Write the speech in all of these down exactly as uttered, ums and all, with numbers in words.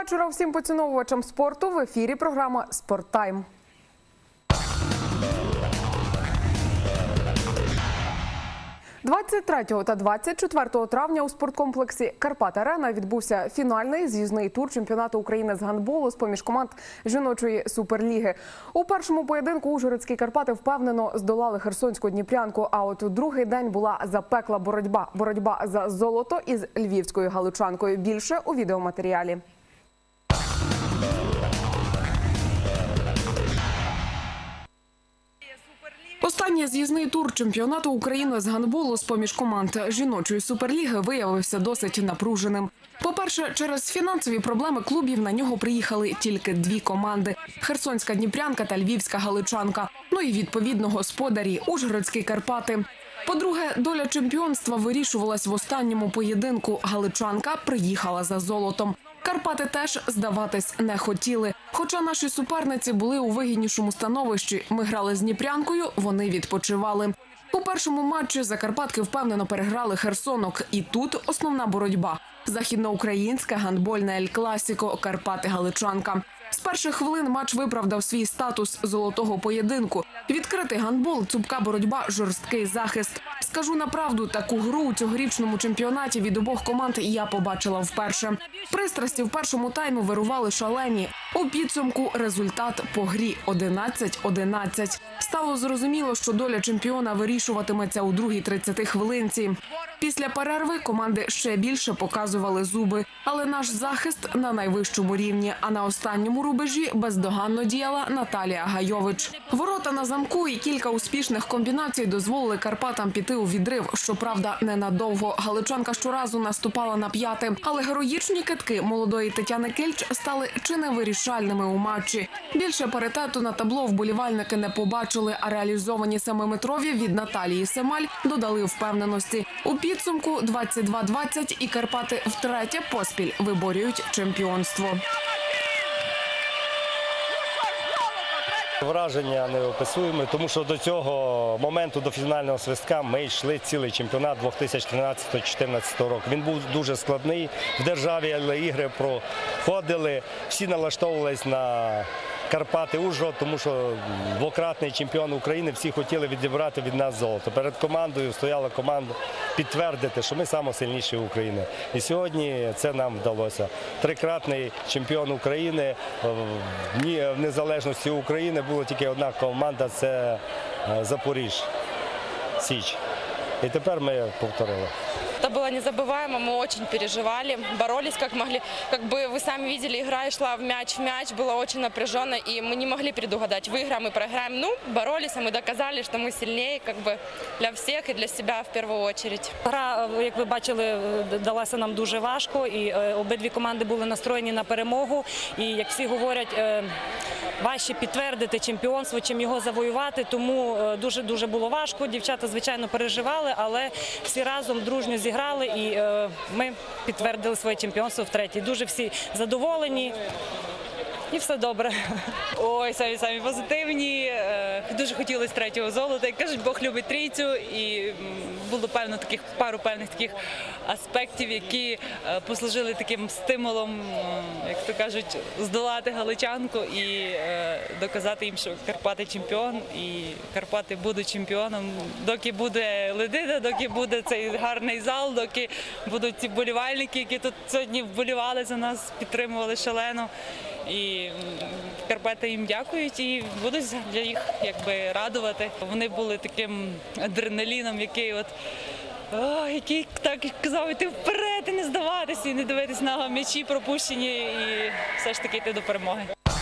вечора всім поціновувачам спорту. В ефірі програма «Спорттайм». двадцять третього та двадцять четвертого травня у спорткомплексі «Карпат-Арена» відбувся фінальний з'їзний тур чемпіонату України з гандболу з-поміж команд жіночої суперліги. У першому поєдинку ужгородські «Карпати» впевнено здолали херсонську «Дніпрянку», а от у другий день була запекла боротьба. Боротьба за золото із львівською «Галичанкою». Більше у відеоматеріалі. Останній з'їзний тур чемпіонату України з гандболу з-поміж команд жіночої суперліги виявився досить напруженим. По-перше, через фінансові проблеми клубів на нього приїхали тільки дві команди – херсонська «Дніпрянка» та львівська «Галичанка». Ну і відповідно господарі – ужгородські «Карпати». По-друге, доля чемпіонства вирішувалась в останньому поєдинку. Галичанка приїхала за золотом. Карпати теж здаватись не хотіли. Хоча наші суперниці були у вигіднішому становищі. Ми грали з Дніпрянкою, вони відпочивали. У першому матчі закарпатки впевнено переграли Херсонок. І тут основна боротьба. Західноукраїнське гандбольне ель-класіко «Карпати-Галичанка». З перших хвилин матч виправдав свій статус золотого поєдинку. Відкритий гандбол, цупка боротьба, жорсткий захист. Скажу на правду, таку гру у цьогорічному чемпіонаті від обох команд я побачила вперше. Пристрасті в першому таймі вирували шалені. У підсумку результат по грі одинадцять одинадцять. Стало зрозуміло, що доля чемпіона вирішуватиметься у другій тридцятій хвилинці. Після перерви команди ще більше показували зуби. Але наш захист на найвищому рівні, а на останньому рубежі бездоганно діяла Наталія Гайович. Ворота на замку і кілька успішних комбінацій дозволили Карпатам піти у відрив. Щоправда, ненадовго. Галичанка щоразу наступала на п'яте. Але героїчні кидки молодої Тетяни Кельч стали чи не вирішальними у матчі. Більше паритету на табло вболівальники не побачили, а реалізовані семиметрові від Наталії Семаль додали впевненості. У підсумку двадцять два двадцять і Карпати втретє поспіль виборюють чемпіонство. Враження неописуємо, тому що до цього моменту, до фінального свистка, ми йшли цілий чемпіонат дві тисячі тринадцятого - дві тисячі чотирнадцятого року. Він був дуже складний в державі, але ігри проходили, всі налаштовувались на Карпати Ужгород, тому що двократний чемпіон України, всі хотіли відібрати від нас золото. Перед командою стояла команда підтвердити, що ми найсильніші України. І сьогодні це нам вдалося. Трикратний чемпіон України, в незалежності України була тільки одна команда – це Запоріжжя, Січ. И теперь мы повторили. Это было незабываемо, мы очень переживали, боролись как могли. Как бы вы сами видели, игра шла в мяч в мяч, было очень напряженно, и мы не могли предугадать, выиграем и проиграем. Ну, боролись, и мы доказали, что мы сильнее, как бы для всех и для себя в первую очередь. Гра, як ви бачили, далася нам дуже важко, і обидві команди були настроєні на перемогу. І, як всі говорять, важче підтвердити чемпіонство, чим його завоювати, тому дуже-дуже було важко. Дівчата, звичайно, переживали, але всі разом дружньо зіграли і ми підтвердили своє чемпіонство втретє. Дуже всі задоволені і все добре. Ой, самі-самі позитивні, дуже хотілося третього золота. Як кажуть, Бог любить трійцю, і було певно таких, пару певних таких аспектів, які послужили таким стимулом, як то кажуть, здолати Галичанку і доказати їм, що Карпати чемпіон, і Карпати будуть чемпіоном. Доки буде Ледида, доки буде цей гарний зал, доки будуть ці вболівальники, які тут сьогодні вболівали за нас, підтримували шалено. І Карпати їм дякують і будуть для їх якби радувати. Вони були таким адреналіном, який от о, який так казав, йти вперед і не здаватися, і не дивитись на м'ячі пропущені, і все ж таки йти до перемоги.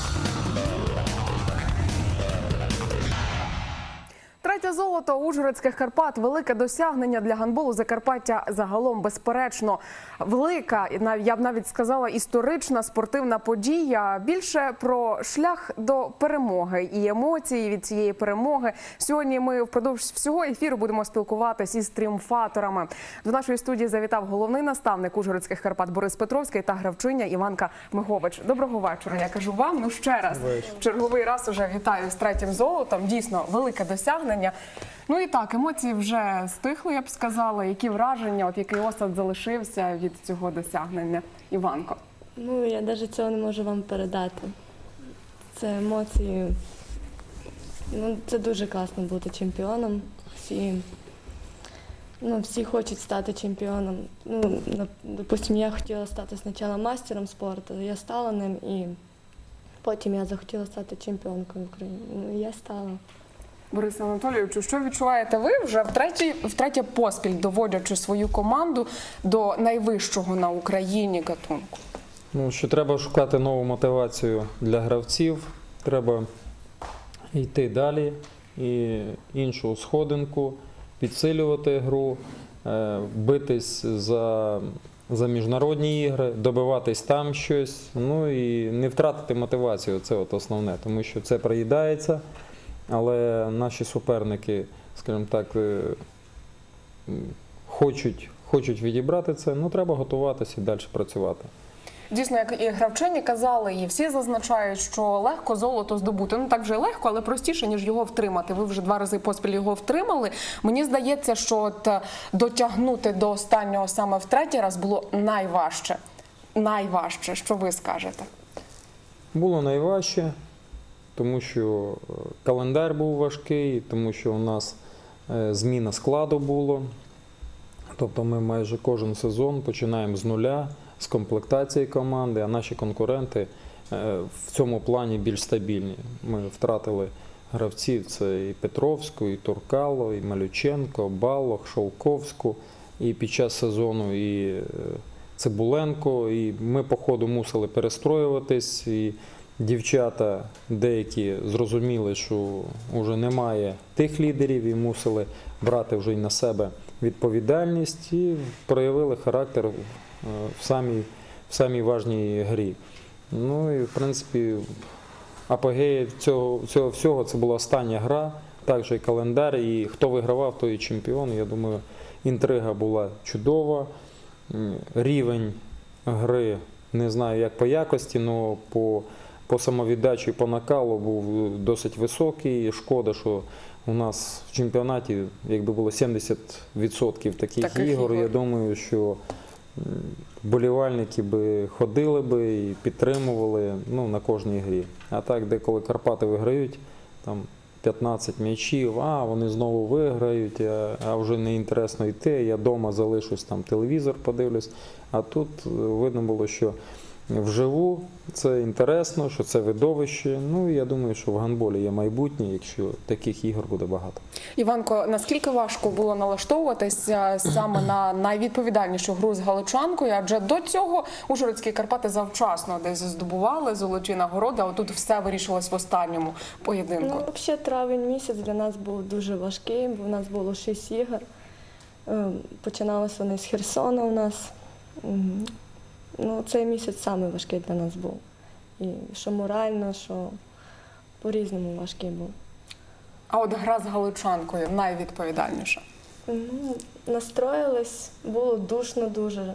Третє золото ужгородських Карпат – велике досягнення для гандболу Закарпаття загалом, безперечно. Велика, я б навіть сказала, історична спортивна подія. Більше про шлях до перемоги і емоції від цієї перемоги. Сьогодні ми впродовж всього ефіру будемо спілкуватися із тріумфаторами. До нашої студії завітав головний наставник ужгородських Карпат Борис Петровський та гравчиня Іванка Мигович. Доброго вечора, я кажу вам. Ну ще раз, в черговий раз уже вітаю з третім золотом. Дійсно, велике досягнення. Ну і так, емоції вже стихли, я б сказала. Які враження, от який осад залишився від цього досягнення, Іванко? Ну, я навіть цього не можу вам передати. Це емоції. Ну, це дуже класно бути чемпіоном. Всі, ну, всі хочуть стати чемпіоном. Ну, нап- допустим, я хотіла стати спочатку мастером спорту, я стала ним, і потім я захотіла стати чемпіонкою України. Ну, і я стала. Борисе Анатолійовичу, що відчуваєте ви вже втретє, втретє поспіль, доводячи свою команду до найвищого на Україні гатунку? Ну, що треба шукати нову мотивацію для гравців, треба йти далі і іншу сходинку, підсилювати гру, е, битись за, за міжнародні ігри, добиватись там щось, ну і не втратити мотивацію, це от основне, тому що це приїдається, але наші суперники, скажімо так, е, хочуть, хочуть відібрати це, ну треба готуватися і далі працювати. Дійсно, як і гравчині казали, і всі зазначають, що легко золото здобути. Ну так вже легко, але простіше, ніж його втримати. Ви вже два рази поспіль його втримали. Мені здається, що от дотягнути до останнього саме в третій раз було найважче. Найважче, що ви скажете? Було найважче, тому що календар був важкий, тому що у нас е, зміна складу було. Тобто ми майже кожен сезон починаємо з нуля, з комплектації команди, а наші конкуренти е, в цьому плані більш стабільні. Ми втратили гравців, це і Петровську, і Туркало, і Малюченко, Балох, Шовковську, і під час сезону і е, Цибуленко, і ми по ходу мусили перестроюватись, і дівчата деякі зрозуміли, що вже немає тих лідерів і мусили брати вже й на себе відповідальність і проявили характер в самій, в самій важній грі. Ну і в принципі апогеєм цього, цього всього це була остання гра, також і календар, і хто вигравав, той і чемпіон. Я думаю, інтрига була чудова, рівень гри, не знаю як по якості, але по, по самовіддачі і по накалу був досить високий. Шкода, що у нас в чемпіонаті, якби було сімдесят відсотків таких, Таких ігор, ігор. я думаю, що вболівальники би ходили би і підтримували, ну, на кожній грі. А так, деколи Карпати виграють, там п'ятнадцять м'ячів, а вони знову виграють, а, а вже не інтересно йти, я вдома залишусь, там телевізор подивлюсь. А тут видно було, що вживу це інтересно, що це видовище. Ну, і я думаю, що в гандболі є майбутнє, якщо таких ігор буде багато. Іванко, наскільки важко було налаштовуватися саме на найвідповідальнішу гру з галичанкою? Адже до цього ужгородські Карпати завчасно десь здобували золоті нагороди, а отут все вирішилось в останньому поєдинку. Ну, взагалі, травень місяць для нас був дуже важкий, бо в нас було шість ігор. Ем, Починалися вони з Херсона у нас. М, Ну, цей місяць саме важкий для нас був. І що морально, що по-різному важкий був. А от гра з галичанкою найвідповідальніша. Ну, настроїлись, було душно дуже,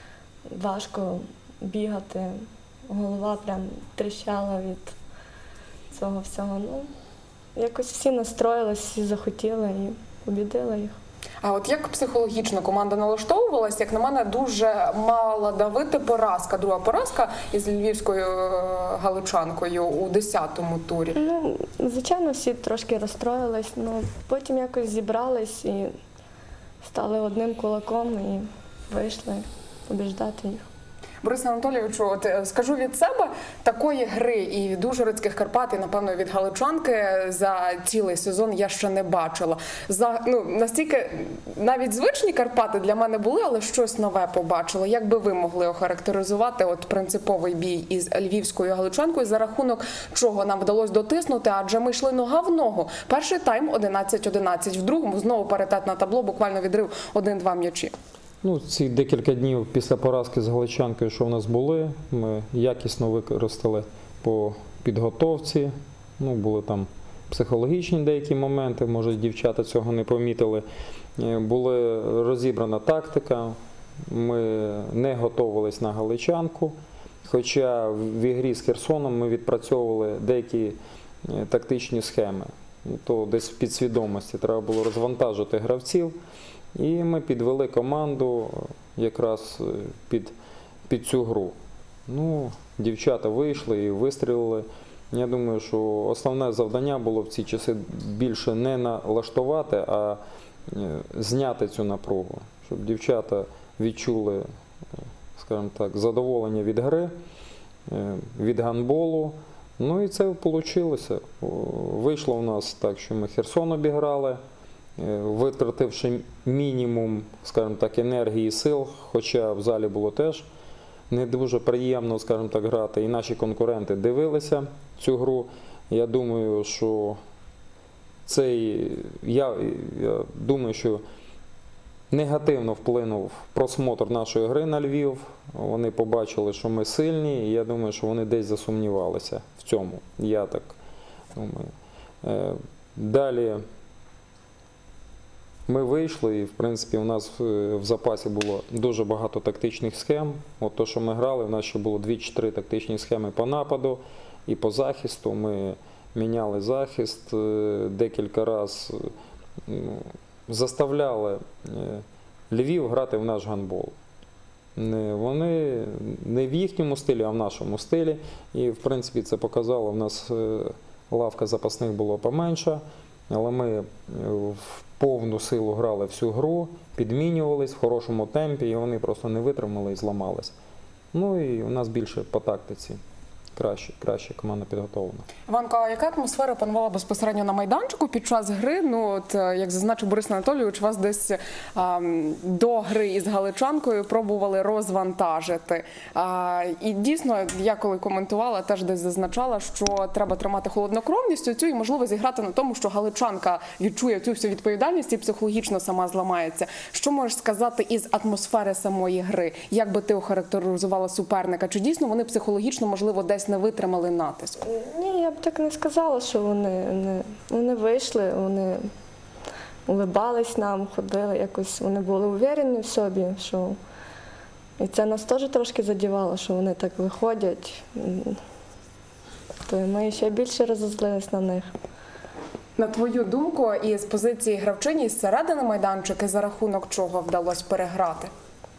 важко бігати. Голова прям тріщала від цього всього. Ну, якось всі настроїлись, всі захотіли і побідили їх. А от як психологічно команда налаштовувалась, як на мене, дуже мала давити поразка, друга поразка із львівською е, галичанкою у десятому турі. Ну, звичайно, всі трошки розстроїлись, але потім якось зібрались і стали одним кулаком і вийшли побіждати їх. Борисе Анатолійовичу, от е, скажу від себе, такої гри і від ужгородських Карпат, і, напевно, від галичанки за цілий сезон я ще не бачила. За, ну, настільки навіть звичні Карпати для мене були, але щось нове побачила. Як би ви могли охарактеризувати от принциповий бій із львівською галичанкою, за рахунок чого нам вдалося дотиснути, адже ми йшли нога в ногу. Перший тайм одинадцять одинадцять, в другому знову паритет на табло, буквально відрив один-два м'ячі. Ну, ці декілька днів після поразки з галичанкою, що в нас були, ми якісно використали по підготовці. Ну, були там психологічні деякі моменти, може дівчата цього не помітили. Була розібрана тактика, ми не готувалися на галичанку, хоча в ігрі з Херсоном ми відпрацьовували деякі тактичні схеми. То десь в підсвідомості треба було розвантажити гравців. І ми підвели команду якраз під, під цю гру. Ну, дівчата вийшли і вистрілили. Я думаю, що основне завдання було в ці часи більше не налаштувати, а зняти цю напругу, щоб дівчата відчули, скажімо так, задоволення від гри, від гандболу. Ну і це вийшло. Вийшло в нас так, що ми Херсон обіграли, витративши мінімум, скажімо так, енергії і сил, хоча в залі було теж не дуже приємно, скажімо так, грати. І наші конкуренти дивилися цю гру. Я думаю, що цей, я, я думаю, що негативно вплинув просмотр нашої гри на Львів. Вони побачили, що ми сильні, і я думаю, що вони десь засумнівалися в цьому. Я так думаю. Далі ми вийшли, і, в принципі, у нас в запасі було дуже багато тактичних схем. От то, що ми грали, у нас ще було дві чи три тактичні схеми по нападу і по захисту. Ми міняли захист декілька разів, заставляли Львів грати в наш гандбол. Вони не в їхньому стилі, а в нашому стилі. І, в принципі, це показало, в нас лавка запасних було поменша, але ми в повну силу грали всю гру, підмінювались в хорошому темпі, і вони просто не витримали і зламались. Ну і у нас більше по тактиці. Краще, краще команда підготовлена. Іванко, а яка атмосфера панувала безпосередньо на майданчику під час гри? Ну, от, як зазначив Борис Анатолійович, вас десь а, до гри із галичанкою пробували розвантажити. А, і дійсно, я коли коментувала, теж десь зазначала, що треба тримати холоднокровність цю і, можливо, зіграти на тому, що галичанка відчує цю всю відповідальність і психологічно сама зламається. Що можеш сказати із атмосфери самої гри? Як би ти охарактеризувала суперника? Чи дійсно вони психологічно, можливо, десь не витримали натиску? Ні, я б так не сказала, що вони, вони, вони вийшли, вони улибались нам, ходили якось, вони були уверені в собі, що і це нас теж трошки задівало, що вони так виходять, то ми ще більше розозлились на них. На твою думку, із позиції гравчині, з середини майданчики, за рахунок чого вдалося переграти?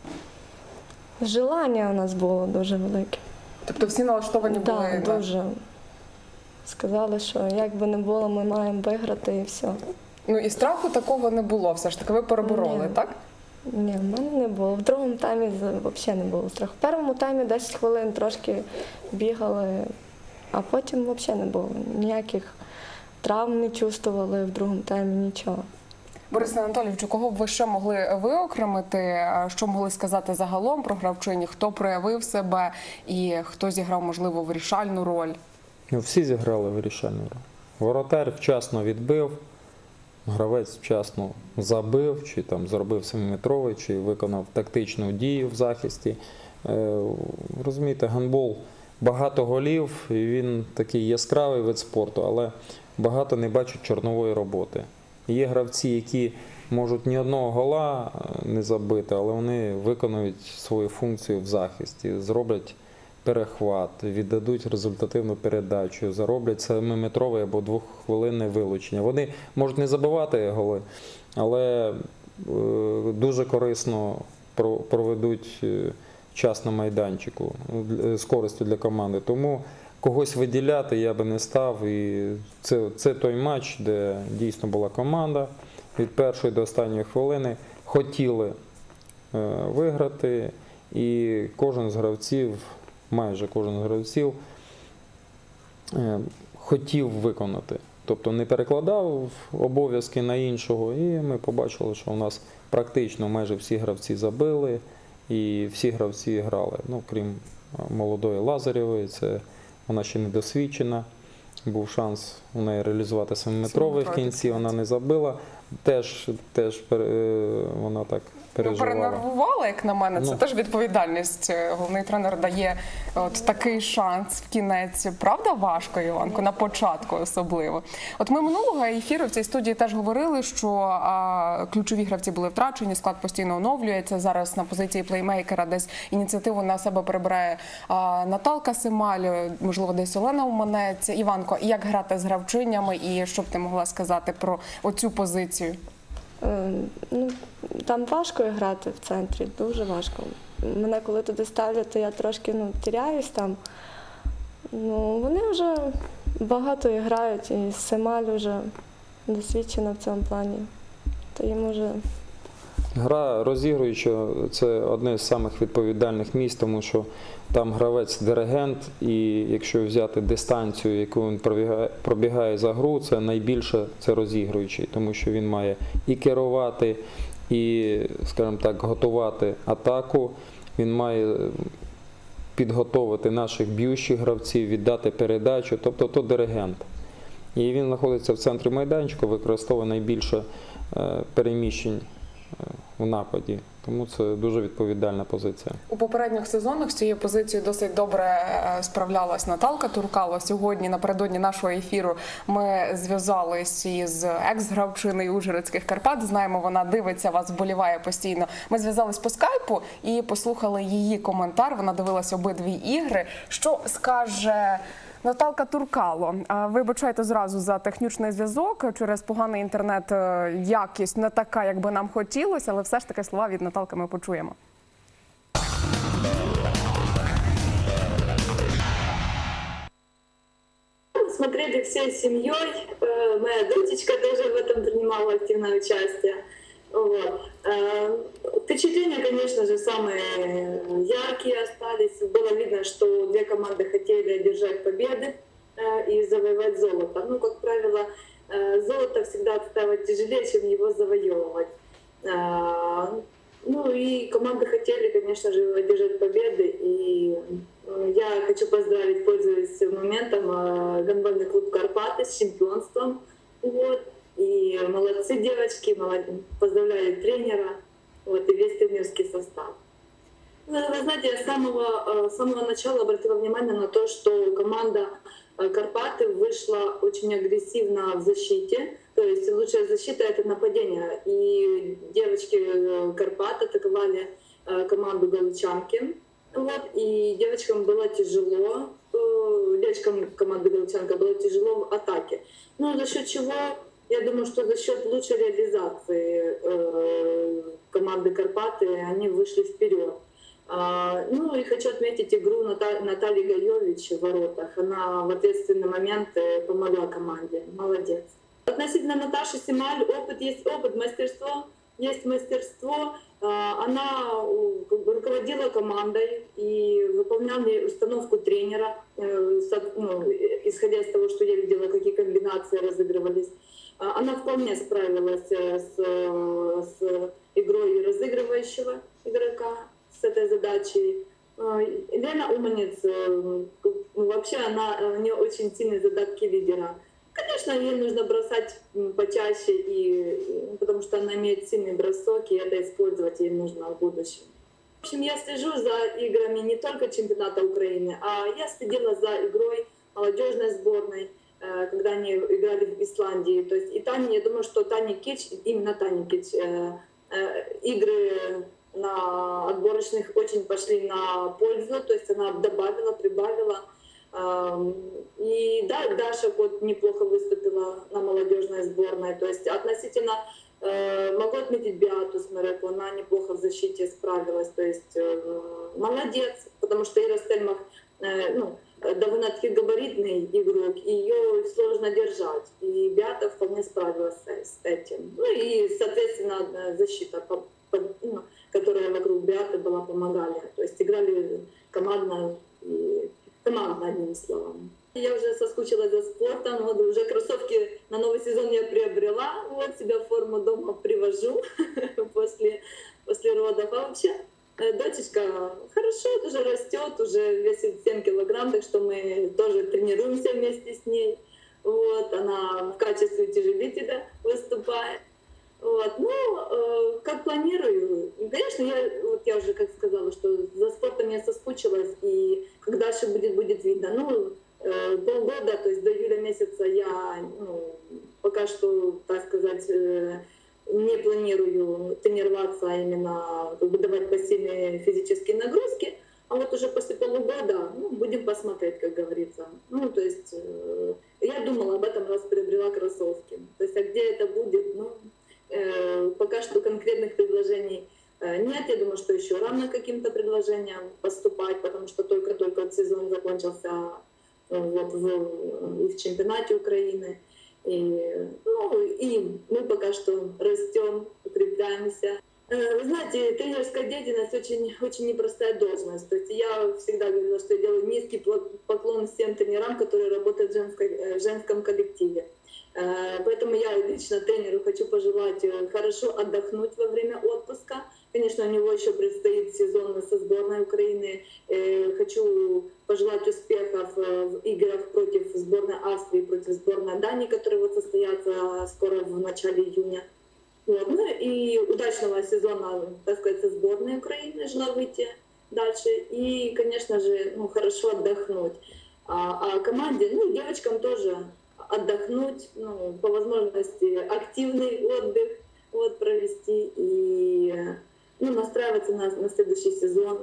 Желання у нас було дуже велике. Тобто всі налаштовані були? Так, да, дуже. Сказали, що як би не було, ми маємо виграти і все. Ну і страху такого не було, все ж таки ви перебороли, Ні. так? Ні, в мене не було. В другому таймі взагалі не було страху. В першому таймі десять хвилин трошки бігали, а потім взагалі не було. Ніяких травм не чувствували в другому таймі, нічого. Борис Анатолійович, кого б ви ще могли виокремити, що могли сказати загалом про гравчині, хто проявив себе і хто зіграв, можливо, вирішальну роль? Ну, всі зіграли вирішальну роль. Воротар вчасно відбив, гравець вчасно забив, чи там зробив семиметровий, чи виконав тактичну дію в захисті. Е, розумієте, гандбол багато голів, і він такий яскравий вид спорту, але багато не бачать чорнової роботи. Є гравці, які можуть ні одного гола не забити, але вони виконують свою функцію в захисті, зроблять перехват, віддадуть результативну передачу, зароблять семиметрове або двоххвилинне вилучення. Вони можуть не забивати голи, але дуже корисно проведуть час на майданчику з користю для команди. Тому когось виділяти я би не став. І це, це той матч, де дійсно була команда від першої до останньої хвилини. Хотіли е, виграти, і кожен з гравців, майже кожен з гравців е, хотів виконати. Тобто не перекладав обов'язки на іншого, і ми побачили, що у нас практично майже всі гравці забили, і всі гравці грали. Ну, крім молодої Лазарєвої, це вона ще не досвідчена, був шанс у неї реалізувати семиметровий в кінці, вона не забила, теж, теж вона так переживала. Ну, перенервувала, як на мене, це Ну. теж відповідальність. Головний тренер дає от такий шанс в кінець. Правда важко, Іванко, на початку особливо? От ми минулого ефіру в цій студії теж говорили, що а, ключові гравці були втрачені, склад постійно оновлюється. Зараз на позиції плеймейкера десь ініціативу на себе перебирає а, Наталка Семаль, можливо, десь Олена Уманець. Іванко, як грати з гравчинями і що б ти могла сказати про оцю позицію? Е, ну, там важко грати в центрі, дуже важко. мене коли туди ставлять, то я трошки ну, тіряюсь там. Ну, вони вже багато грають, і Семаль вже досвідчена в цьому плані. То їм вже... Гра розігруюча – це одне з самих відповідальних місць, тому що там гравець-диригент, і якщо взяти дистанцію, яку він пробігає, пробігає за гру, це найбільше це розігруючий, тому що він має і керувати, і, скажімо так, готувати атаку, він має підготовити наших б'ючих гравців, віддати передачу, тобто то диригент. І він знаходиться в центрі майданчика, використовує найбільше переміщень в нападі. Тому це дуже відповідальна позиція. У попередніх сезонах з цією позицією досить добре справлялась Наталка Туркало. Сьогодні, напередодні нашого ефіру, ми зв'язались із екс-гравчиною Ужгородських Карпат. Знаємо, вона дивиться вас, вболіває постійно. Ми зв'язались по скайпу і послухали її коментар. Вона дивилась обидві ігри. Що скаже Наталка Туркало? Вибачайте зразу за технічний зв'язок. Через поганий інтернет якість не така, як би нам хотілося, але все ж таки слова від Наталки ми почуємо. Смотрели всей семьей. Моя дочечка даже в этом принимала активное участие. Вот. Впечатления, конечно же, самые яркие остались. Было видно, что две команды хотели одержать победы и завоевать золото. Ну, как правило, золото всегда отстаивать тяжелее, чем его завоевывать. Ну и команды хотели, конечно же, одержать победы. И я хочу поздравить, пользуясь моментом, гандбольный клуб «Карпаты» с чемпионством. Вот. И молодцы девочки, молодцы. Поздравляю тренера, вот, и весь тренерский состав. Вы, вы знаете, я с самого, с самого начала обратила внимание на то, что команда «Карпаты» вышла очень агрессивно в защите. То есть лучшая защита — это нападение. И девочки «Карпат» атаковали команду «Галичанки». Вот, и девочкам было тяжело, девочкам команды «Галичанка» было тяжело в атаке. Ну, за счет чего? Я думаю, что за счет лучшей реализации э, команды «Карпаты» они вышли вперед. А, ну и хочу отметить игру Ната- Натальи Гайович в воротах. Она в ответственный момент помогла команде. Молодец. Относительно Наташи Семаль, опыт есть опыт, мастерство есть мастерство. А, она руководила командой и выполняла установку тренера, э, со, ну, исходя из того, что я видела, какие комбинации разыгрывались. Она вполне справилась с, с игрой разыгрывающего игрока, с этой задачей. Лена Уманец, вообще она, у нее очень сильные задатки лидера. Конечно, ей нужно бросать почаще, и, потому что она имеет сильный бросок, и это использовать ей нужно в будущем. В общем, я слежу за играми не только чемпионата Украины, а я следила за игрой молодежной сборной, когда они играли в Исландии. То есть и Таня, я думаю, что Таня Кич, именно Таня Кич, э, э, игры на отборочных очень пошли на пользу, то есть она добавила, прибавила. Э, и да, Даша вот неплохо выступила на молодежной сборной. То есть относительно, э, могу отметить Беату Смереку, она неплохо в защите справилась. То есть э, молодец, потому что Ира Стельмах, э, ну, довольно-таки габаритный игрок, и ее сложно держать. И Беата вполне справилась с этим. Ну и, соответственно, защита, ну, которая вокруг Беаты была, помогали. То есть играли командно, и командно, одним словом. Я уже соскучилась за спортом, вот уже кроссовки на новый сезон я приобрела, вот себя в форму дома привожу после, после родов. А вообще дочечка хорошо, уже растет, уже весит семь килограмм, так что мы тоже тренируемся вместе с ней. Вот, она в качестве тяжелителя выступает. Вот, ну, э, как планирую, конечно, я, вот я уже как сказала, что за спортом я соскучилась, и как дальше будет, будет видно. Ну, э, полгода, то есть до июля месяца я, ну, пока что, так сказать, э, не планирую тренироваться, а именно выдавать пассивные физические нагрузки. А вот уже после полугода, ну, будем посмотреть, как говорится. Ну, то есть э, я думала об этом, раз приобрела кроссовки. То есть, а где это будет, ну, э, пока что конкретных предложений Э, Нет, я думаю, что еще рано каким-то предложениям поступать, потому что только-только вот сезон закончился э, вот в, и в чемпионате Украины. И, ну, и мы пока что растем, укрепляемся. Вы знаете, тренерская деятельность очень, очень непростая должность. То есть я всегда говорила, что я делаю низкий поклон всем тренерам, которые работают в, женской, в женском коллективе. Поэтому я лично тренеру хочу пожелать хорошо отдохнуть во время отпуска. Конечно, у него еще предстоит сезон со сборной Украины. Хочу пожелать успехов в играх против сборной Австрии, против сборной Дании, которые вот состоятся скоро в начале июня. Вот. Ну и удачного сезона, так сказать, со сборной Украины желаю выйти дальше. И, конечно же, ну, хорошо отдохнуть. А, а команде, ну, девочкам тоже отдохнуть, ну, по возможности активный отдых вот, провести и ну, настраиваться на, на следующий сезон.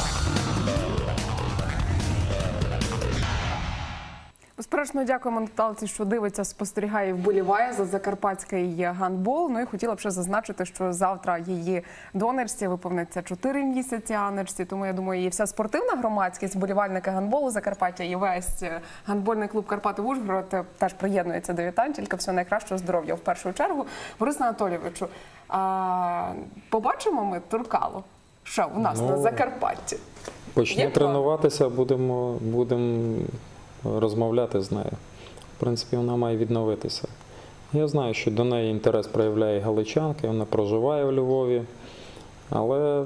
Безперечно, дякуємо Наталці, що дивиться, спостерігає і вболіває за закарпатський гандбол. Ну і хотіла б ще зазначити, що завтра її донорці виповниться чотири місяці Анечці. Тому, я думаю, і вся спортивна громадськість, вболівальники гандболу Закарпаття і весь гандбольний клуб «Карпати Ужгород» теж приєднується до вітань. Тільки всього найкращого здоров'я в першу чергу. Борис Анатолійовичу, а побачимо ми Туркалу ще у нас Ну, на Закарпатті? Почне Є тренуватися, будемо, будемо розмовляти з нею. В принципі, вона має відновитися. Я знаю, що до неї інтерес проявляє галичанки, вона проживає в Львові, але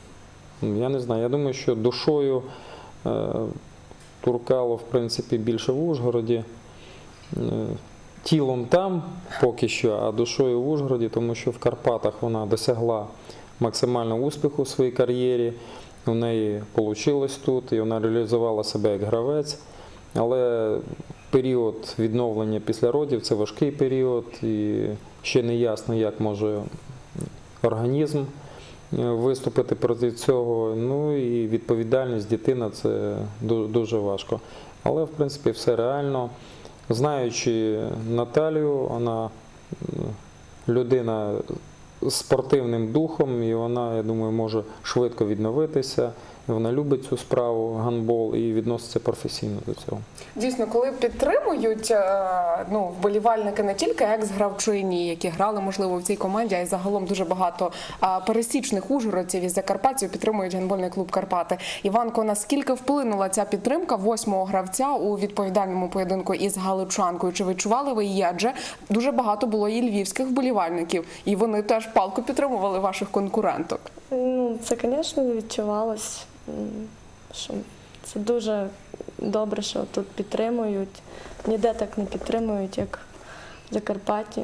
я не знаю, я думаю, що душою е, Туркало, в принципі, більше в Ужгороді, е, тілом там поки що, а душою в Ужгороді, тому що в Карпатах вона досягла максимального успіху в своїй кар'єрі, у неї вийшло тут, і вона реалізувала себе як гравець. Але період відновлення після родів – це важкий період, і ще не ясно, як може організм виступити проти цього. Ну і відповідальність дитина – це дуже важко. Але, в принципі, все реально. Знаючи Наталію, вона людина з спортивним духом, і вона, я думаю, може швидко відновитися. Вона любить цю справу, гандбол, і відноситься професійно до цього. Дійсно, коли підтримують ну, вболівальники не тільки екс-гравчині, які грали, можливо, в цій команді, а й загалом дуже багато пересічних ужгородців із закарпатців підтримують гандбольний клуб «Карпати». Іванко, наскільки вплинула ця підтримка восьмого гравця у відповідальному поєдинку із галичанкою? Чи відчували ви її? Адже дуже багато було і львівських вболівальників, і вони теж палко підтримували ваших конкуренток. Ну, це, звісно, відчувалось, що це дуже добре, що тут підтримують. Ніде так не підтримують, як в Закарпатті.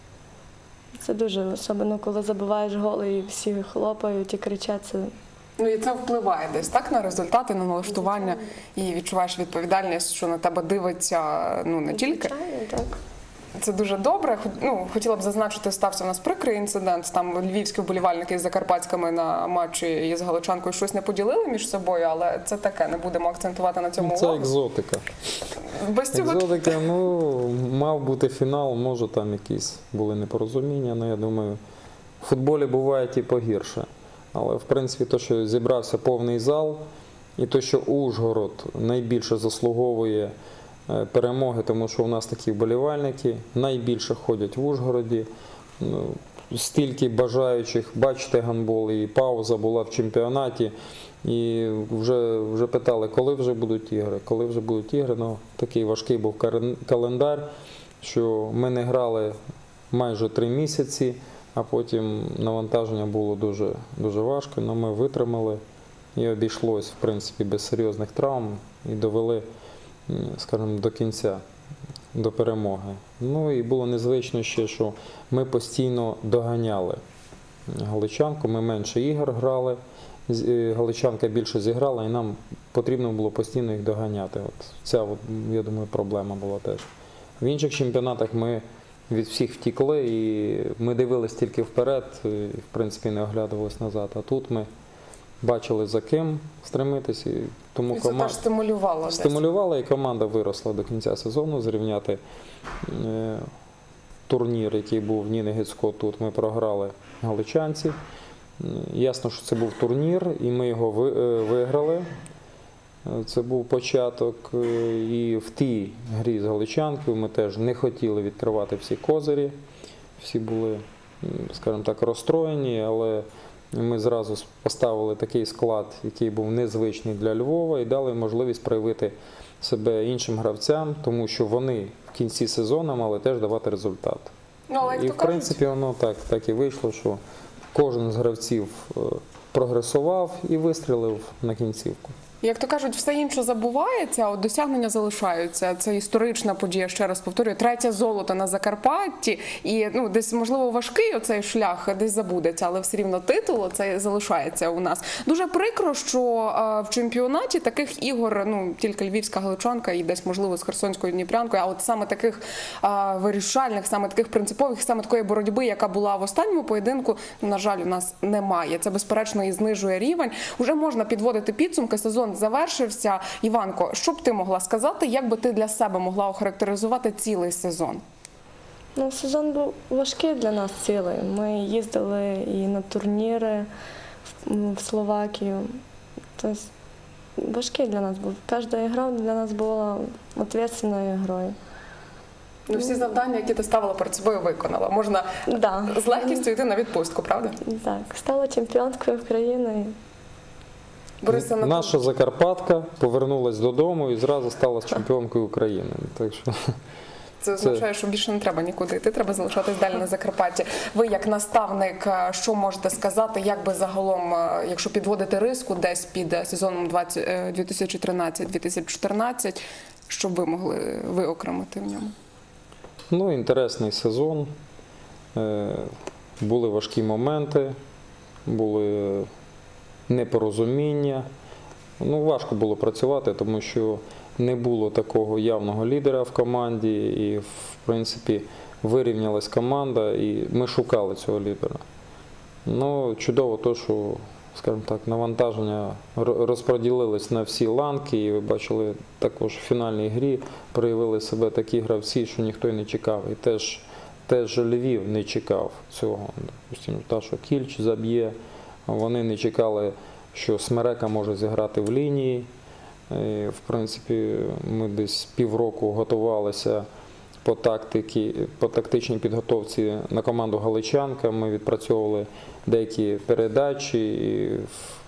Це дуже, особливо, коли забиваєш гол і всі хлопають і кричать. Це... Ну і це впливає десь, так, на результати, на налаштування, і відчуваєш відповідальність, що на тебе дивиться, ну, не тільки. Звичайно, так. Це дуже добре. Ну, хотіла б зазначити, стався у нас прикрий інцидент. Там львівські вболівальники з закарпатськими на матчі із галичанкою щось не поділили між собою, але це таке, не будемо акцентувати на цьому Це увагу. екзотика. Без цього... Екзотика, ну, мав бути фінал, може там якісь були непорозуміння, але я думаю, в футболі буває і погірше. Але, в принципі, те, що зібрався повний зал, і те, що Ужгород найбільше заслуговує перемоги, тому що у нас такі вболівальники, найбільше ходять в Ужгороді, стільки бажаючих бачити гандбол, і пауза була в чемпіонаті, і вже, вже питали, коли вже будуть ігри, коли вже будуть ігри. Ну, такий важкий був календар, що ми не грали майже три місяці, а потім навантаження було дуже, дуже важко, але ми витримали і обійшлось, в принципі, без серйозних травм і довели, скажімо, до кінця, до перемоги. Ну і було незвично ще, що ми постійно доганяли галичанку, ми менше ігор грали, галичанка більше зіграла, і нам потрібно було постійно їх доганяти. От ця, от, я думаю, проблема була теж. В інших чемпіонатах ми від всіх втікли, і ми дивились тільки вперед, і, в принципі, не оглядувались назад. А тут ми бачили, за ким стремитися, і тому і це команда теж стимулювало. стимулювала, і команда виросла до кінця сезону. Зрівняти е, турнір, який був в Ніни Гицько тут, ми програли галичанці. Ясно, що це був турнір, і ми його ви- е, виграли. Е, Це був початок. е, І в тій грі з Галичанкою ми теж не хотіли відкривати всі козирі. Всі були, м, скажімо так, розстроєні, але ми зразу поставили такий склад, який був незвичний для Львова, і дали можливість проявити себе іншим гравцям, тому що вони в кінці сезону мали теж давати результат. Ну, але як І то в кажуть, принципі воно так, так і вийшло, що кожен з гравців е, прогресував і вистрілив на кінцівку. як то кажуть, все інше забувається, а от досягнення залишаються. Це історична подія, ще раз повторюю, третє золото на Закарпатті. І ну, десь, можливо, важкий оцей шлях десь забудеться, але все рівно титул це залишається у нас. Дуже прикро, що е, в чемпіонаті таких ігор, ну, тільки Львівська Галичанка і десь, можливо, з Херсонською Дніпрянкою, а от саме таких е, вирішальних, саме таких принципових, саме такої боротьби, яка була в останньому поєдинку, ну, на жаль, у нас немає. Це, безперечно, і знижує рівень. Уже можна підводити підсумки, сезон завершився. Іванко, що б ти могла сказати, як би ти для себе могла охарактеризувати цілий сезон? Ну, сезон був важкий для нас цілий. Ми їздили і на турніри в, в Словакію. Тобто важкий для нас був. Кожна гра для нас була відповідальною грою. Ну, всі завдання, які ти ставила перед собою, виконала. Можна Да. з легкістю йти на відпустку, правда? Так, стала чемпіонкою України. Бориса Анатолійовна. Наша Закарпатка повернулась додому і зразу стала чемпіонкою України. Так що Це означає, що більше не треба нікуди йти, треба залишатись далі на Закарпатті. Ви, як наставник, що можете сказати, як би загалом, якщо підводити риску десь під сезоном дві тисячі тринадцять - дві тисячі чотирнадцять, що б ви могли виокремити в ньому? Ну, інтересний сезон. Е, Були важкі моменти, були непорозуміння. Ну, важко було працювати, тому що не було такого явного лідера в команді і, в принципі, вирівнялась команда і ми шукали цього лідера. Ну, чудово те, що, скажімо так, навантаження розподілились на всі ланки, і ви бачили, також в фінальній грі проявили себе такі гравці, що ніхто й не чекав. І теж, теж Львів не чекав цього. Допустимо, та, що Кільч заб'є, вони не чекали, що Смерека може зіграти в лінії. І, в принципі, ми десь півроку готувалися по тактиці, по тактичній підготовці на команду Галичанка. Ми відпрацьовували деякі передачі, і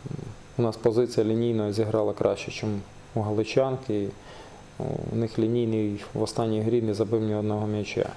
у нас позиція лінійна зіграла краще, ніж у Галичанки. І у них лінійний в останній грі не забив ні одного м'яча.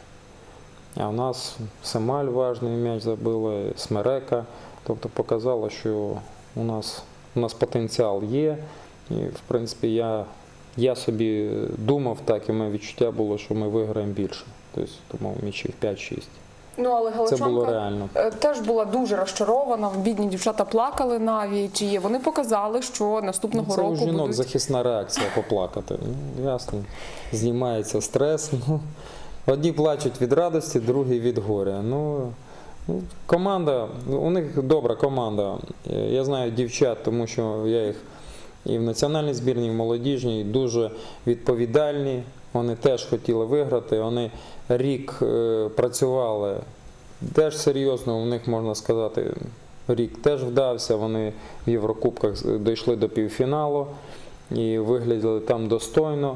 А у нас Семаль важний м'яч забила, Смерека. Тобто показало, що у нас, у нас потенціал є. І, в принципі, я, я собі думав так, і моє відчуття було, що ми виграємо більше. Тобто, тому м'ячів п'ять-шість. Ну, але Це було Галичанка реально. е, теж була дуже розчарована, бідні дівчата плакали навіть, і вони показали, що наступного Це у року жінок будуть... захисна реакція поплакати. Ну, ясно, знімається стрес. Ну, одні плачуть від радості, другі від горя. Ну, ну, команда, у них добра команда. Я знаю дівчат, тому що я їх і в національній збірній, і в молодіжній дуже відповідальні. Вони теж хотіли виграти. Вони рік е, працювали теж серйозно, у них, можна сказати, рік теж вдався. Вони в Єврокубках дійшли до півфіналу і виглядали там достойно.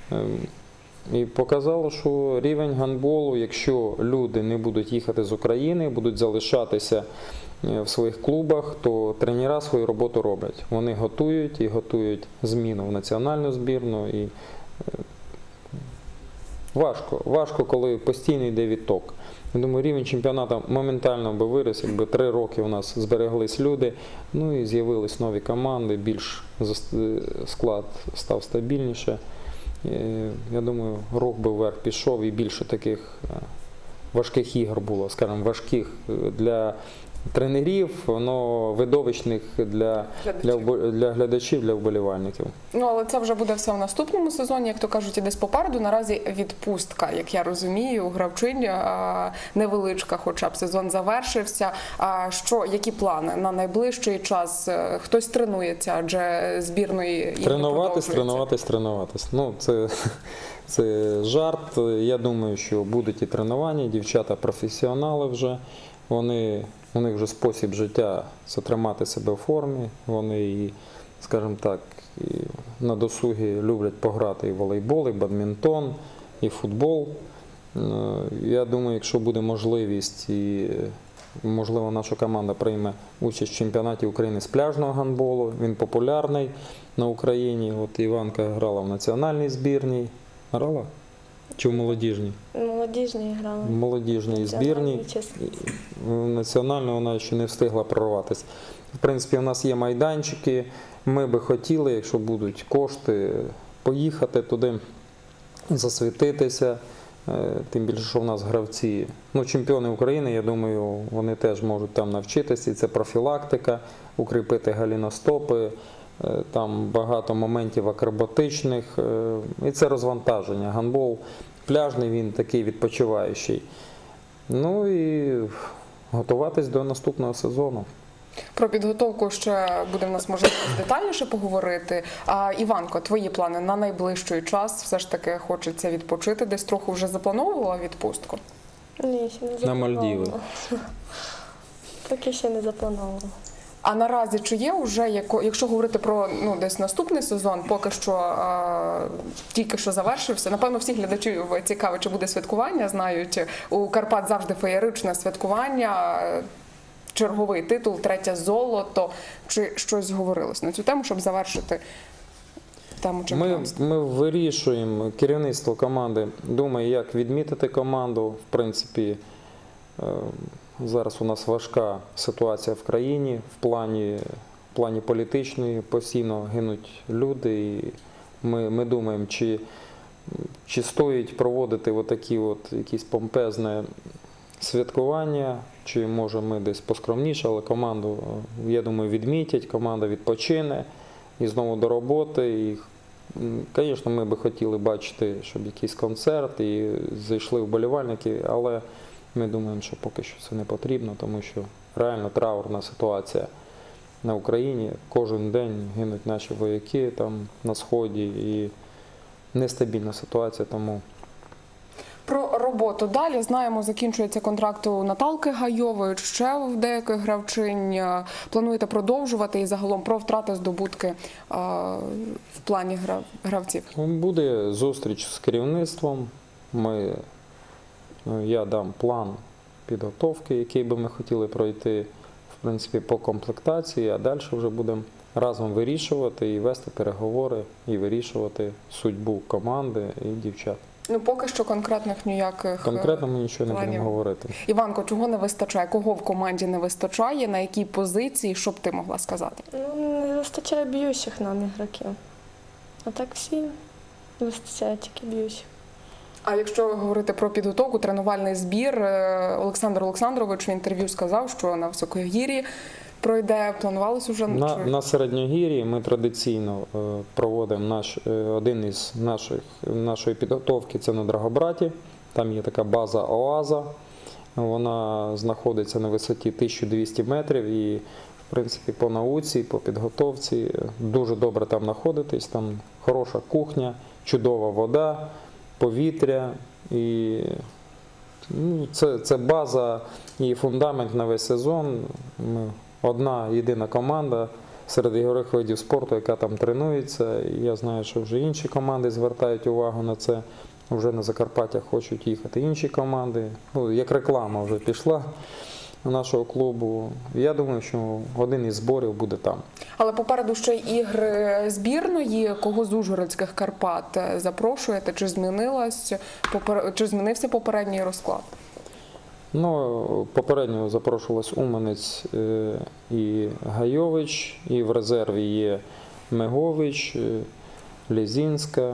І показало, що рівень гандболу, якщо люди не будуть їхати з України, будуть залишатися в своїх клубах, то тренера свою роботу роблять. Вони готують і готують зміну в національну збірну. І важко, важко, коли постійно йде відток. Я думаю, рівень чемпіонату моментально би виріс, якби три роки у нас збереглись люди, ну і з'явились нові команди, більш склад став стабільніше. Я думаю, рух би вверх пішов і більше таких важких ігор було, скажімо, важких для тренерів, но видовищних для глядачів. Для, для глядачів, для вболівальників. Ну, але це вже буде все в наступному сезоні, як то кажуть, і десь попереду. Наразі відпустка, як я розумію, у гравчинь невеличка, хоча б сезон завершився. А що, які плани на найближчий час? Хтось тренується, адже збірної ігри Тренуватись, тренуватись, тренуватись. Ну, це, це жарт. Я думаю, що будуть і тренування, дівчата професіонали вже. Вони, у них вже спосіб життя – це тримати себе в формі. Вони, і, скажімо так, і на досугі люблять пограти і волейбол, і бадмінтон, і футбол. Я думаю, якщо буде можливість і, можливо, наша команда прийме участь в чемпіонаті України з пляжного гандболу. Він популярний на Україні. От Іванка грала в національній збірній. Грала? Чи в молодіжній? Молодіжні грали. В молодіжній збірній. В національну вона ще не встигла прорватися. В принципі, у нас є майданчики. Ми би хотіли, якщо будуть кошти, поїхати туди, засвітитися. Тим більше, що в нас гравці, ну, чемпіони України, я думаю, вони теж можуть там навчитися. І це профілактика, укріпити галіностопи, там багато моментів акробатичних. І це розвантаження. Гандбол пляжний, він такий відпочиваючий. Ну і готуватись до наступного сезону. Про підготовку ще буде в нас можливість детальніше поговорити. А, Іванко, твої плани на найближчий час? Все ж таки хочеться відпочити, десь трохи вже заплановувала відпустку? Ні, ще не На заплановано. Мальдіви. Поки ще не заплановано. А наразі чи є вже, якщо говорити про ну, десь наступний сезон, поки що а, тільки що завершився, напевно, всіх глядачів цікаво, чи буде святкування, знають, у Карпат завжди феєричне святкування, черговий титул, третє золото, чи щось говорилось на цю тему, щоб завершити тему Ми, чемпіонства? ми вирішуємо, керівництво команди думає, як відмітити команду. В принципі, е, зараз у нас важка ситуація в країні, в плані, в плані політичної, постійно гинуть люди. І ми, ми думаємо, чи, чи стоїть проводити отакі от якісь помпезне святкування, чи може ми десь поскромніше, але команду, я думаю, відмітять, команда відпочине і знову до роботи. І, звісно, ми би хотіли бачити, щоб якийсь концерт і зайшли вболівальники, але ми думаємо, що поки що це не потрібно, тому що реально траурна ситуація на Україні. Кожен день гинуть наші вояки там на Сході і нестабільна ситуація, тому... Про роботу далі. Знаємо, закінчується контракт у Наталки Гайової, ще в деяких гравчинь. Плануєте продовжувати і загалом про втрати, здобутки а, в плані гравців? Буде зустріч з керівництвом. Ми, я дам план підготовки, який би ми хотіли пройти, в принципі, по комплектації, а далі вже будемо разом вирішувати і вести переговори, і вирішувати судьбу команди і дівчат. Ну, поки що конкретних ніяких Конкретно ми нічого не планів. будемо говорити. Іванко, чого не вистачає? Кого в команді не вистачає? На якій позиції? Що б ти могла сказати? Ну, не вистачає б'ючих нам ігроків. А так всі не вистачає тільки б'ючих. А якщо говорити про підготовку, тренувальний збір, Олександр Олександрович в інтерв'ю сказав, що на Високогір'ї пройде, планувалось уже? На, чи... на Середньогір'ї ми традиційно е, проводимо наш, е, один із наших, нашої підготовки, це на Драгобраті. Там є така база ОАЗа, вона знаходиться на висоті тисяча двісті метрів і, в принципі, по науці, по підготовці дуже добре там знаходитись, там хороша кухня, чудова вода, повітря і ну, це, це база і фундамент на весь сезон. Ми одна єдина команда серед ігрових видів спорту, яка там тренується. І я знаю, що вже інші команди звертають увагу на це. Вже на Закарпаття хочуть їхати інші команди. Ну, як реклама вже пішла нашого клубу. Я думаю, що один із зборів буде там. Але попереду ще й ігри збірної. Кого з Ужгородських Карпат запрошуєте? Чи змінилась, чи змінився попередній розклад? Ну, попередньо запрошувалась Уманець і Гайович, і в резерві є Мегович, Лізінська,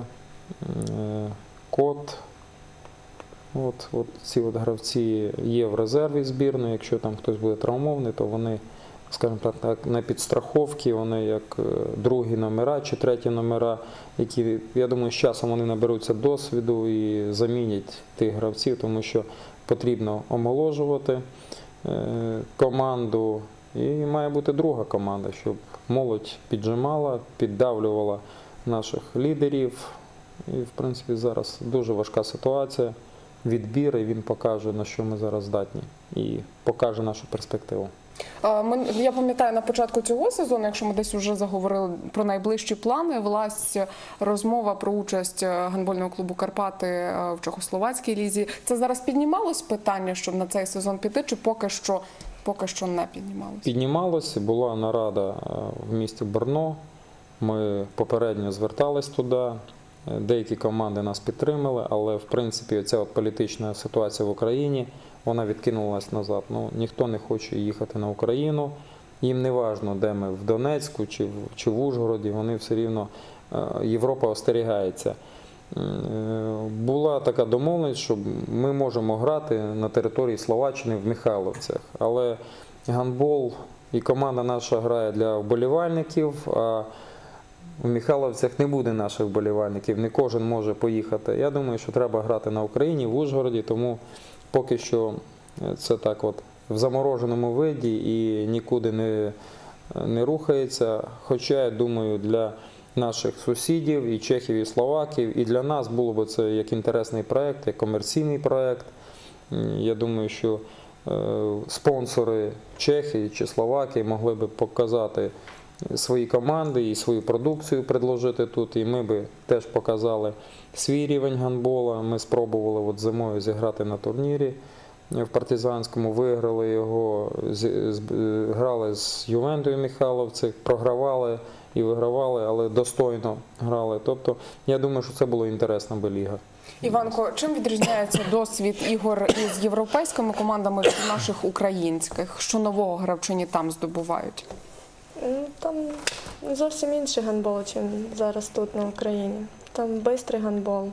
Кот. От, от ці от гравці є в резерві збірної. Якщо там хтось буде травмований, то вони, скажімо так, на підстраховці, вони як другі номера чи треті номера, які, я думаю, з часом вони наберуться досвіду і замінять тих гравців, тому що потрібно омоложувати команду і має бути друга команда, щоб молодь піджимала, піддавлювала наших лідерів. І, в принципі, зараз дуже важка ситуація відбір, і він покаже, на що ми зараз здатні, і покаже нашу перспективу. Е, ми- Я пам'ятаю, на початку цього сезону, якщо ми десь вже заговорили про найближчі плани, велась розмова про участь гандбольного клубу «Карпати» в Чехословацькій лізі. Це зараз піднімалось питання, щоб на цей сезон піти, чи поки що, поки що не піднімалось? Піднімалося, була нарада е, в місті Брно, ми попередньо звертались туди, е, деякі команди нас підтримали, але в принципі ця от політична ситуація в Україні, вона відкинулась назад. Ну, ніхто не хоче їхати на Україну, їм не важливо, де ми, в Донецьку чи в, чи в Ужгороді, вони все рівно, е, Європа остерігається. Е, Була така домовленість, що ми можемо грати на території Словаччини в Михайловцях, але гандбол і команда наша грає для вболівальників, а в Михайловцях не буде наших вболівальників, не кожен може поїхати. Я думаю, що треба грати на Україні, в Ужгороді, тому поки що це так от в замороженому виді і нікуди не, не рухається. Хоча, я думаю, для наших сусідів, і чехів, і словаків, і для нас було б це як інтересний проєкт, як комерційний проєкт. Я думаю, що е, спонсори Чехії чи Словакії могли б показати свої команди і свою продукцію предложити тут, і ми би теж показали свій рівень гандбола. Ми спробували от зимою зіграти на турнірі в Партизанському, виграли його, з- з- грали з Ювентою Михайловці, програвали і вигравали, але достойно грали. Тобто, я думаю, що це була інтересна би ліга. Іванко, чим відрізняється досвід ігор із європейськими командами від наших українських? Що нового гравчині там здобувають? Ну, там зовсім інший гандбол, ніж зараз тут на Україні. Там швидкий гандбол,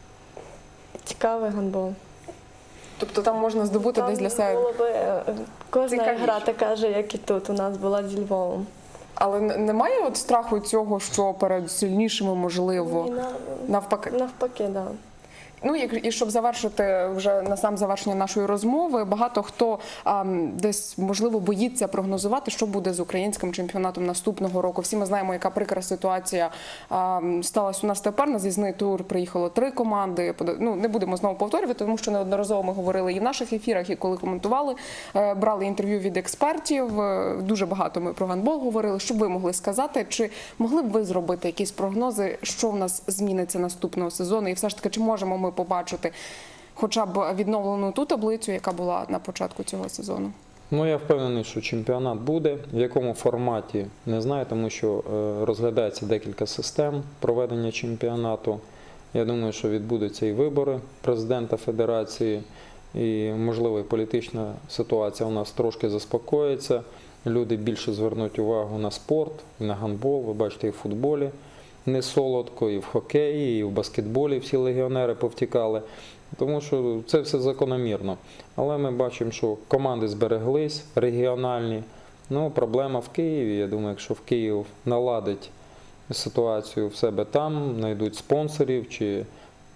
цікавий гандбол. Тобто там можна здобути Там десь для себе, було би е, кожна цікавіше. гра така же, як і тут. У нас була зі Львовом. але н- немає от страху цього, що перед сильнішими можливо І на- навпаки. Навпаки, так. Да. Ну і, і щоб завершити вже на сам завершення нашої розмови, багато хто а, десь можливо боїться прогнозувати, що буде з українським чемпіонатом наступного року. Всі ми знаємо, яка прикра ситуація а, сталася у нас тепер. На з'їзний тур приїхало три команди. Пода- Ну не будемо знову повторювати, тому що неодноразово ми говорили і в наших ефірах, і коли коментували, е, брали інтерв'ю від експертів. Е, Дуже багато ми про гандбол говорили. Що б ви могли сказати? Чи могли б ви зробити якісь прогнози, що в нас зміниться наступного сезону? І все ж таки, чи можемо ми побачити хоча б відновлену ту таблицю, яка була на початку цього сезону? Ну, я впевнений, що чемпіонат буде. В якому форматі, не знаю, тому що е, розглядається декілька систем проведення чемпіонату. Я думаю, що відбудуться і вибори президента федерації, і, можливо, і політична ситуація у нас трошки заспокоїться. Люди більше звернуть увагу на спорт, і на гандбол. Ви бачите, і в футболі не солодко, і в хокеї, і в баскетболі всі легіонери повтікали. Тому що це все закономірно. Але ми бачимо, що команди збереглись, регіональні. Ну, проблема в Києві. Я думаю, якщо в Київ наладить ситуацію в себе там, знайдуть спонсорів, чи,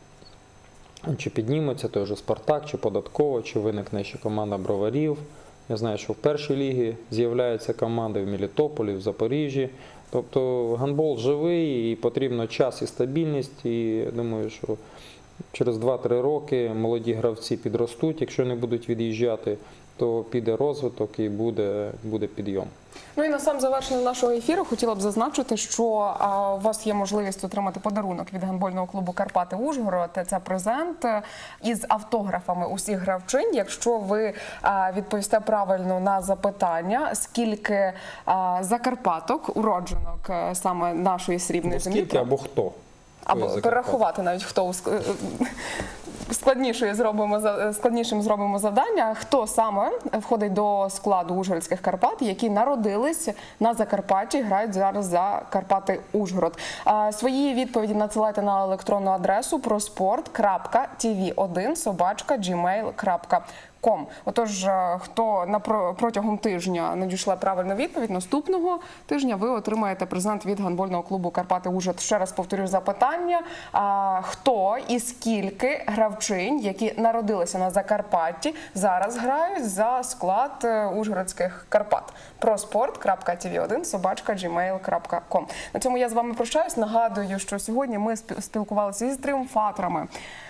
чи підніметься той же «Спартак», чи «Податкова», чи виникне ще команда «Броварів». Я знаю, що в першій лігі з'являються команди в Мелітополі, в Запоріжжі. Тобто гандбол живий і потрібно час і стабільність. І я думаю, що через два-три роки молоді гравці підростуть. Якщо не будуть від'їжджати, то піде розвиток і буде, буде підйом. Ну і на сам завершення нашого ефіру хотіла б зазначити, що а, у вас є можливість отримати подарунок від гандбольного клубу «Карпати Ужгород». Це презент із автографами усіх гравчинь. Якщо ви а, відповісте правильно на запитання, скільки а, закарпаток, уродженок а, саме нашої срібної Ну, землі. скільки або хто? Або Хто є перерахувати навіть, хто у ск- складнішою зробимо за- складнішим зробимо завдання. Хто саме входить до складу Ужгородських Карпат, які народились на Закарпатті, грають зараз за Карпати Ужгород. А, свої відповіді надсилайте на електронну адресу проспорт крапка ті ві один собачка джімейл крапка ком. Отож, е, хто напро- протягом тижня надійшла правильну відповідь, наступного тижня ви отримаєте презент від гандбольного клубу «Карпати Ужгород». Ще раз повторю запитання. А, хто і скільки гравчинь, які народилися на Закарпатті, зараз грають за склад е, Ужгородських Карпат? проспорт крапка ті ві один собачка джімейл крапка ком. На цьому я з вами прощаюсь. Нагадую, що сьогодні ми спі- спілкувалися із тріумфаторами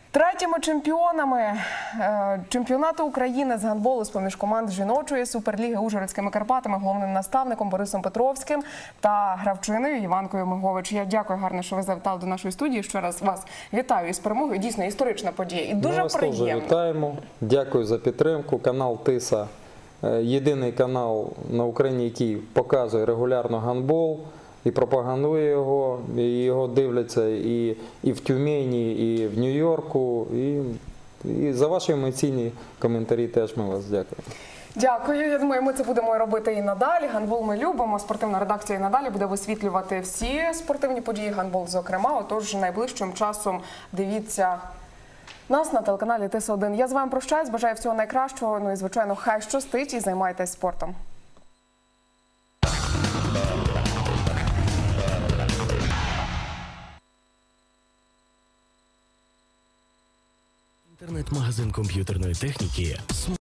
Третіми чемпіонами е, чемпіонату України з гандболу з-поміж команд жіночої суперліги Ужгородськими Карпатами, головним наставником Борисом Петровським та гравчиною Іванкою Мигович. Я дякую гарно, що ви завітали до нашої студії. Ще раз вас вітаю із перемогою. Дійсно, історична подія і дуже Ми вас теж приємно. вітаємо. Дякую за підтримку. Канал Тиса – єдиний канал на Україні, який показує регулярно гандбол і пропагандує його, і його дивляться і, і в Тюмені, і в Нью-Йорку, і, і за ваші емоційні коментарі теж ми вас дякуємо. Дякую. Я думаю, ми це будемо робити і надалі. Гандбол ми любимо. Спортивна редакція і надалі буде висвітлювати всі спортивні події, гандбол зокрема. Отож, найближчим часом дивіться нас на телеканалі Тис один. Я з вами прощаюсь, бажаю всього найкращого. Ну і, звичайно, хай щастить і займайтесь спортом. Інтернет-магазин комп'ютерної техніки